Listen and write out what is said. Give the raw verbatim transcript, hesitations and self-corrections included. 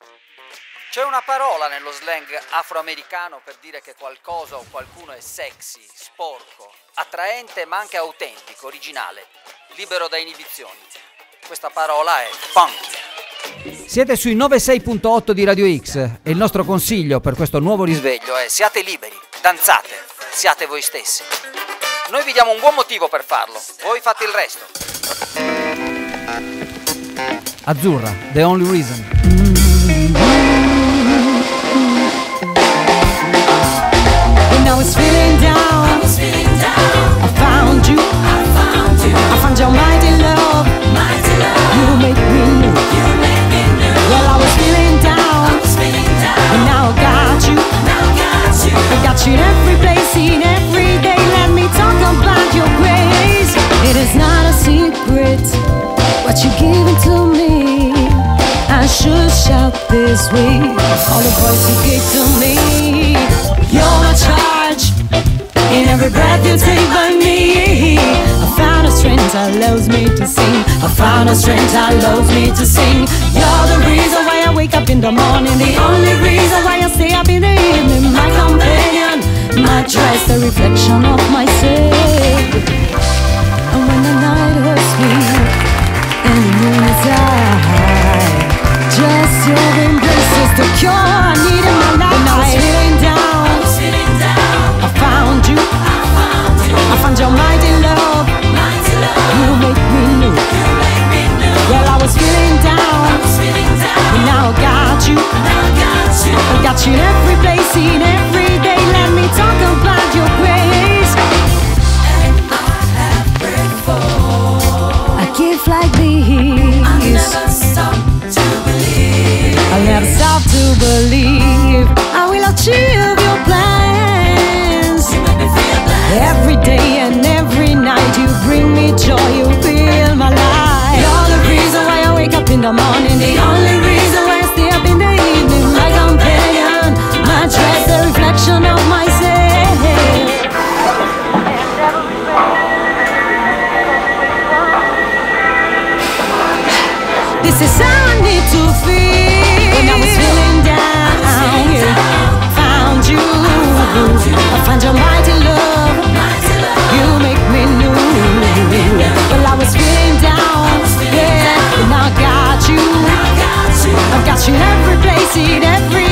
C'è una parola nello slang afroamericano per dire che qualcosa o qualcuno è sexy, sporco, attraente ma anche autentico, originale, libero da inibizioni. Questa parola è funky. Siete sui novantasei punto otto di Radio X e il nostro consiglio per questo nuovo risveglio è: siate liberi, danzate, siate voi stessi. Noi vi diamo un buon motivo per farlo, voi fate il resto. Azzurra, The Only Reason. I was feeling down, I was feeling down. I found you, I found you. I found your mighty love, mighty love. You make me new, you make me new. Well, I was feeling down, I was feeling down. And now I got you, now I got you. I got you in every place, in every day. Let me talk about your grace. It is not a secret what you giving to me. I should shout this way. All the boys you gave to me. You're my charge in every breath you take by me. I found a strength that allows me to sing. I found a strength that allows me to sing. You're the reason why I wake up in the morning. The only reason why I stay up in the evening. My companion, my dress, the reflection of myself. And when the night hurts me and the moon is high, just your embrace is the cure I need in my life. And I was feeling down, I was feeling down. I found you, I found you. I found your mighty love, mighty love. You make me new, you make me new. Well, I was feeling down, I was feeling down. And now I got you, now I got you. I got you in every place, in every day. Let me talk about your grace. And I have prayed for a gift like this. I never stop to believe. I'll never stop to believe. I will achieve your plans. You make me feel blessed. Every day and every night you bring me joy, you fill my life. You're the reason why I wake up in the morning. The only reason why I stay up in the evening. My companion, my dress, the reflection of myself. This is how I need to feel. When I was feeling down, yeah, found you. I found your mighty love, you make me new. Well, I was feeling down, yeah, and now I got you. I've got you in every place, in every